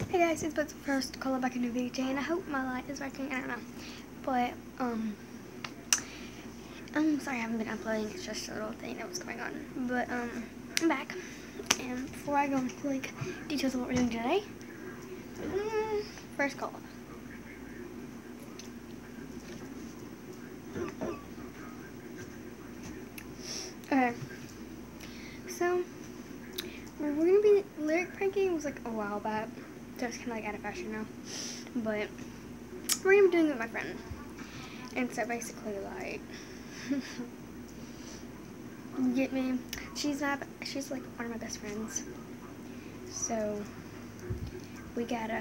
Hey guys, it's the first color back in the video today, and I hope my light is working. I don't know, but I'm sorry I haven't been uploading. It's just a little thing that was going on, but I'm back. And before I go into like details of what we're doing today, first color. Okay, so we're gonna be lyric pranking. Was like a while back, so it's kind of like out of fashion now, but we're gonna be doing it with my friend. And so basically, like, get me. She's like one of my best friends. So we gotta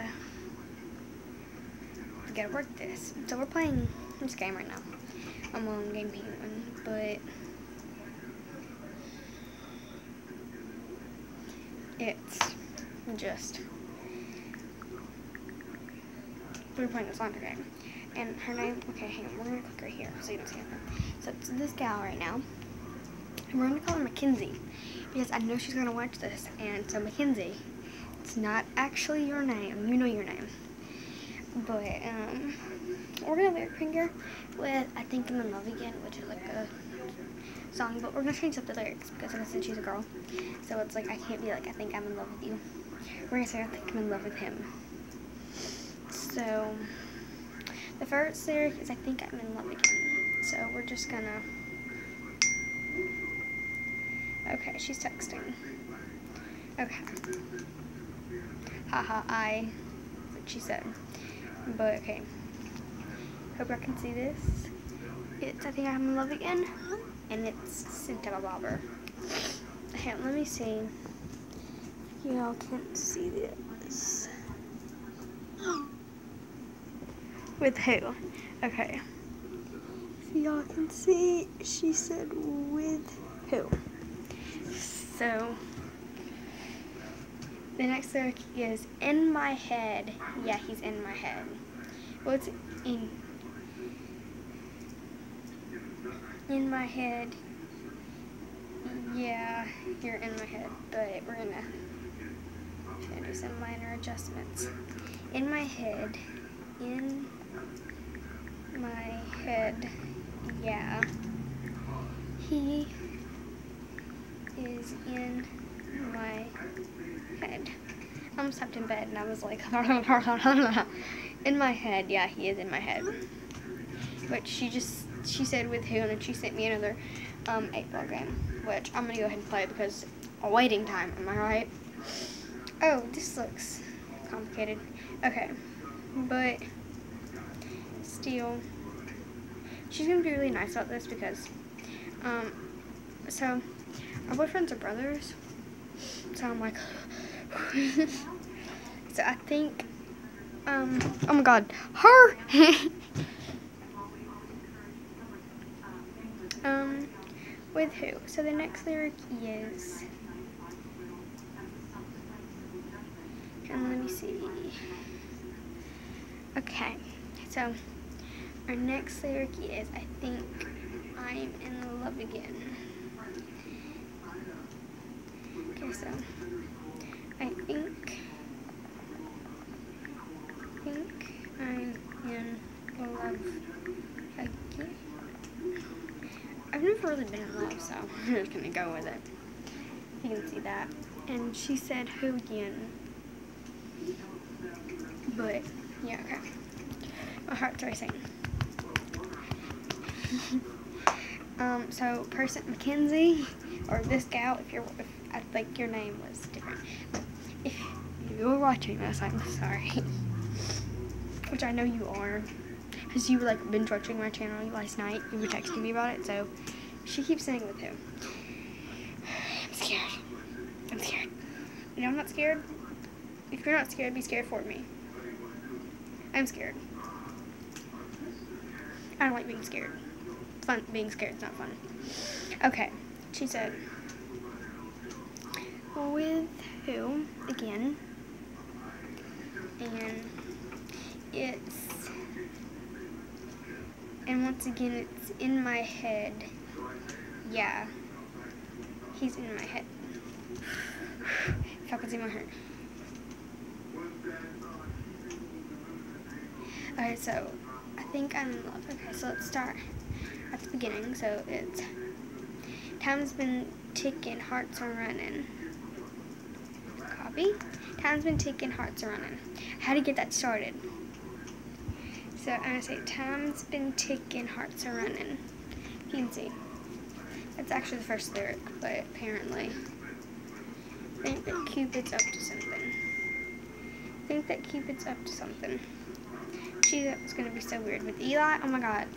work this. So we're playing this game right now. I'm on Game Penguin, but it's just we're playing this Sonic game. And her name, okay, hang on, we're gonna click right here so you don't see anything. So it's this gal right now. And we're gonna call her Mackenzie because I know she's gonna watch this. And so Mackenzie, it's not actually your name, you know your name. But we're gonna lyric prank her with I Think I'm in Love Again, which is like a song, but we're gonna change up the lyrics because like I said, she's a girl. So it's like I can't be like I think I'm in love with you. We're gonna say I think I'm in love with him. So the first lyric is I think I'm in love again. So we're just gonna, okay, she's texting. Okay. Haha, that's what she said. But okay. Hope I can see this. It's I think I'm in love again. And it's Cinta Bobber. Okay, let me see. Y'all can't see this. With who? Okay. So y'all can see, she said with who. So, the next lyric is in my head. Yeah, he's in my head. What's in my head? Yeah, you're in my head, but we're gonna do some minor adjustments. In my head, yeah, he is in my head. I almost slept in bed and I was like, in my head, yeah, he is in my head. But she said with who, and then she sent me another 8-ball game, which I'm gonna go ahead and play because a waiting time, am I right? Oh, this looks complicated. Okay, but still, she's gonna be really nice about this because, so our boyfriends are brothers. So I'm like, so I think, oh my God, her. With who? So the next lyric is, and let me see. Okay, so our next lyric is I think I'm in love again. Okay, so I think I'm in love again. I've never really been in love, so I'm just gonna go with it. You can see that. And she said who again? But yeah, okay. My heart's racing. So person Mackenzie, or this gal, if I think your name was different. If you were watching this, I'm sorry. Which I know you are. Because you were like binge watching my channel last night. You were texting me about it, so she keeps saying with who. I'm scared. I'm scared. You know I'm not scared? If you're not scared, be scared for me. I'm scared. I don't like being scared. Being scared is not fun. Okay, she said with who again, and once again it's in my head. Yeah, he's in my head. If I could see my heart. Okay, so I think I'm in love. Okay, so let's start at the beginning. So it's time's been ticking, hearts are running. Copy. Time's been ticking, hearts are running. How to get that started? So I'm gonna say time's been ticking, hearts are running. You can see. That's actually the first lyric, but apparently I think that Cupid's up to something. Gee, that was gonna be so weird with Eli. Oh my god.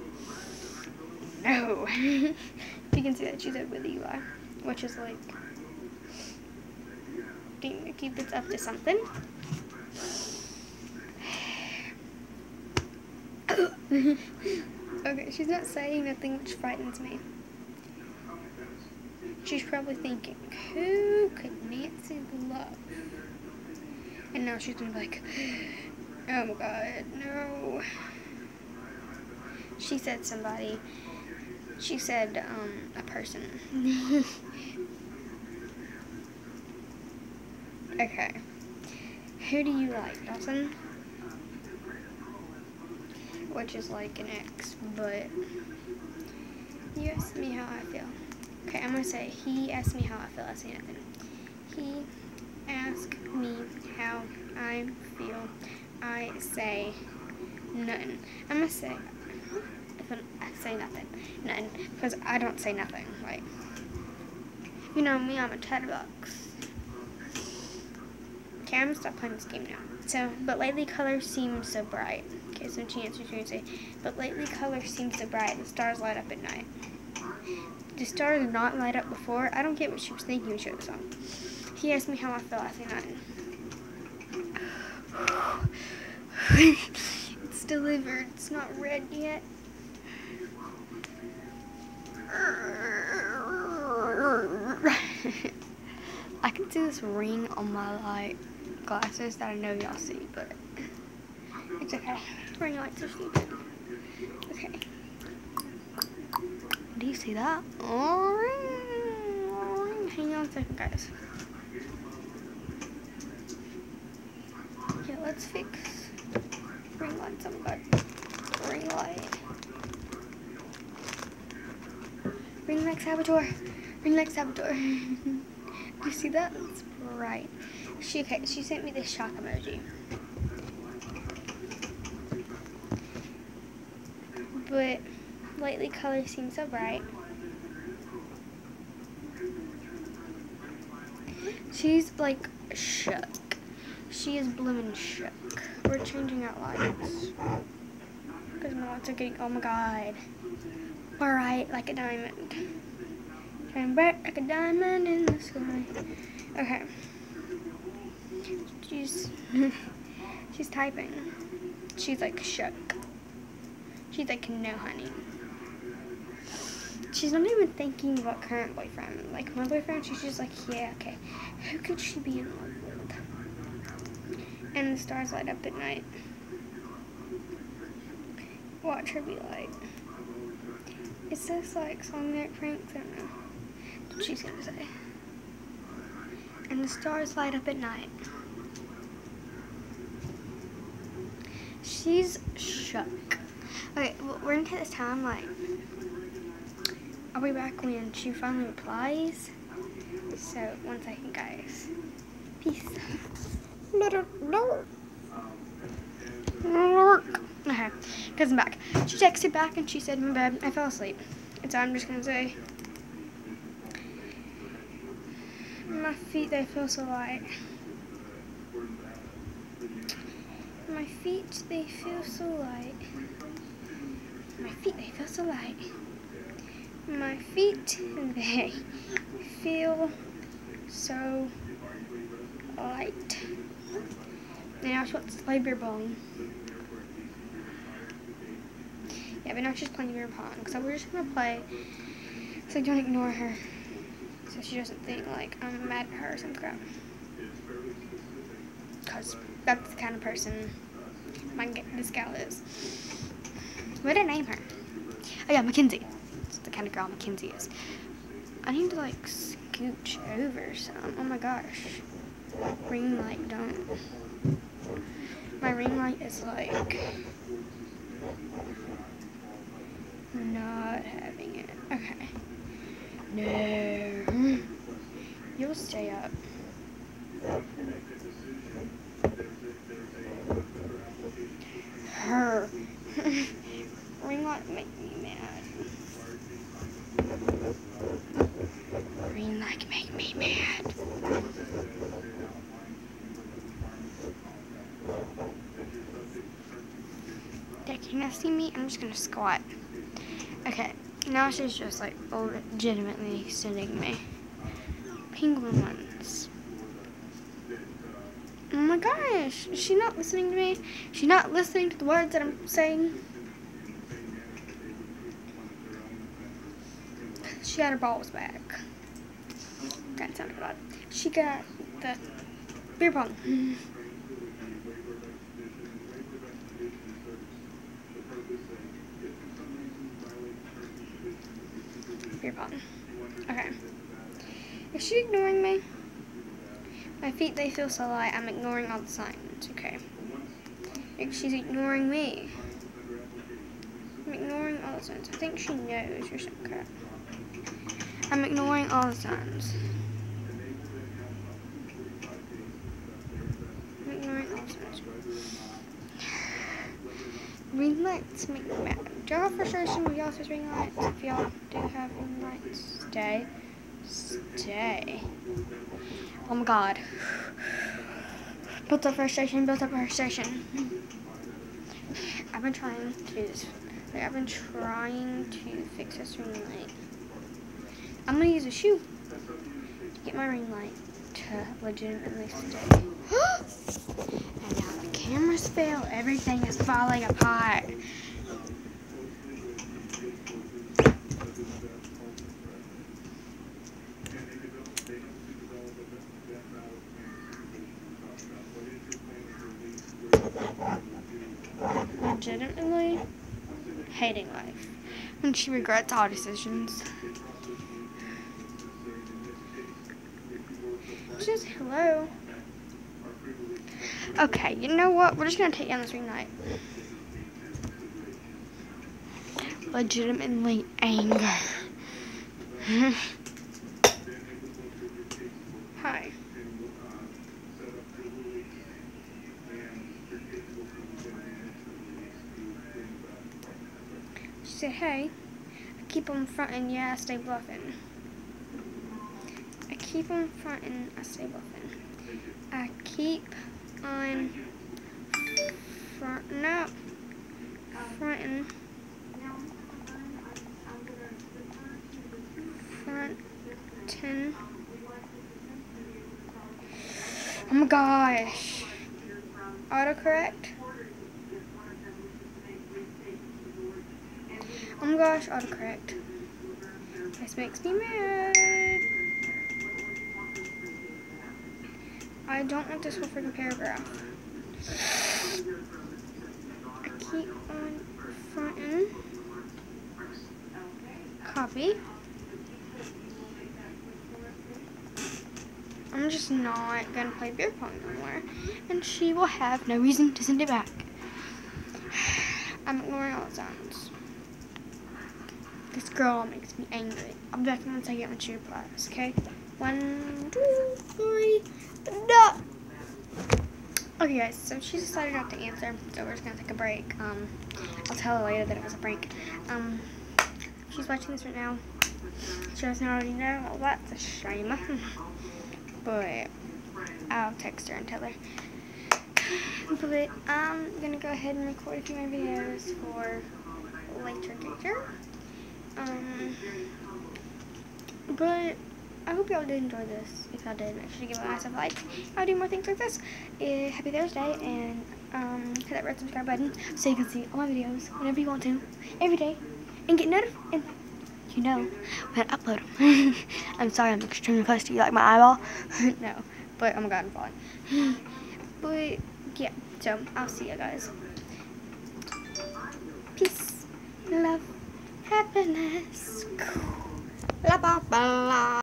No. You can see that she's up with Eli, which is like, I think that Cupid's up to something. Okay, she's not saying nothing, which frightens me. She's probably thinking, who could Nancy love? And now she's gonna be like, oh my god, no. She said somebody. She said, a person. Okay. Who do you like, Dawson? Which is like an ex, but you asked me how I feel. Okay, I'm gonna say, he asked me how I feel. I say nothing. He asked me how I feel. I say nothing. I'm gonna say, I say nothing. Nothing. Because I don't say nothing. Like, you know me, I'm a chatterbox. Okay, I'm gonna stop playing this game now. So, but lately colors seem so bright. Okay, so she answers, you can say, but lately colors seem so bright, the stars light up at night. The stars did not light up before. I don't get what she was thinking when she wrote the song. He asked me how I felt. I say nothing. It's delivered. It's not red yet. I can see this ring on my light glasses that I know y'all see, but it's okay. Ring lights are stupid. Okay. Do you see that? Oh, hang on a second, guys. Yeah, let's fix ring lights. Oh my god. Ring light. Ring like Saboteur. Ring like Saboteur. Do you see that? It's bright. She sent me this shock emoji. But lately colors seem so bright. She's like shook. She is blooming shook. We're changing out lights. Because my lights are getting, oh my god. Bright like a diamond. Shine bright like a diamond in the sky. Okay. She's typing. She's like shook. She's like, no, honey. She's not even thinking about current boyfriend. Like, my boyfriend, she's just like, yeah, okay. Who could she be in love with? And the stars light up at night. Watch her be like. Is this like song that pranks? I don't know. That's what she's gonna say. And the stars light up at night. She's shook. Okay, well, we're gonna take this time, like, I'll be back when she finally replies. So, 1 second, guys. Peace. Okay, because I'm back. She texted back and she said, my bad, I fell asleep. And so I'm just gonna say, my feet, they feel so light. My feet, they feel so light. My feet, they feel so light. My feet, they feel so light. Now she wants to play beer pong. Yeah, but now she's playing beer pong. So we're just gonna play so don't ignore her. So she doesn't think like I'm mad at her or some crap. Because that's the kind of person this gal is. What did I name her? Oh yeah, Mackenzie. That's the kind of girl Mackenzie is. I need to like scooch over some. Oh my gosh. Ring light, don't. My ring light is like not having it. Okay. No. You'll stay up. Her. Ring light make me mad. Ring light make me mad. Dad, can you see me? I'm just gonna squat. Okay, now she's just like legitimately sending me penguin ones. Oh my gosh, is she not listening to me? She's not listening to the words that I'm saying. She got her balls back. That sounded odd. She got the beer pong. Beer pong. Okay. Is she ignoring me? My feet, they feel so light. I'm ignoring all the signs. Okay. She's ignoring me. I'm ignoring all the signs. I think she knows or some crap. I'm ignoring all the signs. I'm ignoring all the signs. Ring lights make me mad. Do y'all have frustration with y'all's ring lights? If y'all do have ring lights, stay. Stay. Oh my god. Built up frustration, built up frustration. I've been trying to do this. Like, I've been trying to fix this ring light. I'm gonna use a shoe to get my ring light to legitimately stay. And now the cameras fail. Everything is falling apart. Legitimately hating life. And she regrets all decisions. Just hello. Okay, you know what? We're just gonna take down this ring light. Legitimately anger. Hi. She said, hey, I keep on fronting, yeah, I stay bluffing. I keep on fronting, I stay bluffing. I keep on fronting. Oh my gosh. Autocorrect. Oh my gosh, autocorrect. This makes me mad. I don't want this whole freaking paragraph. I keep on fronting. Copy. I'm just not gonna play beer pong anymore, and she will have no reason to send it back. I'm ignoring all the sounds. This girl makes me angry. I'll be back once I get my cheer class, okay? 1, 2, 3, no! Okay guys, so she decided not to answer, so we're just gonna take a break. I'll tell her later that it was a prank. She's watching this right now. She doesn't already know. Well, that's a shame. But I'll text her and tell her. But I'm gonna go ahead and record a few more videos for later. But I hope y'all did enjoy this. If y'all did, make sure to give it a nice like. I'll do more things like this. Happy Thursday, and hit that red subscribe button so you can see all my videos whenever you want to, every day, and get notified. And you know when I upload them. I'm sorry, I'm extremely close to you, like my eyeball. No, but oh my god, I'm falling. But yeah, so I'll see you guys. Peace, love, happiness. La ba ba la.